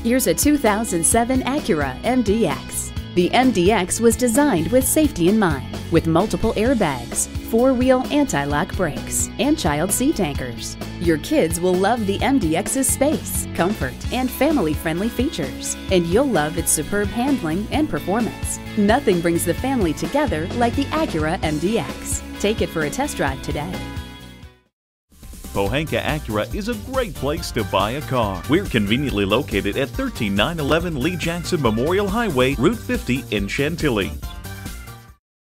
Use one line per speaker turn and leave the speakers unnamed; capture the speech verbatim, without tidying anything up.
Here's a two thousand seven Acura M D X. The M D X was designed with safety in mind, with multiple airbags, four-wheel anti-lock brakes, and child seat anchors. Your kids will love the M D X's space, comfort, and family-friendly features, and you'll love its superb handling and performance. Nothing brings the family together like the Acura M D X. Take it for a test drive today.
Pohanka Acura is a great place to buy a car. We're conveniently located at one three nine one one Lee Jackson Memorial Highway, Route fifty in Chantilly.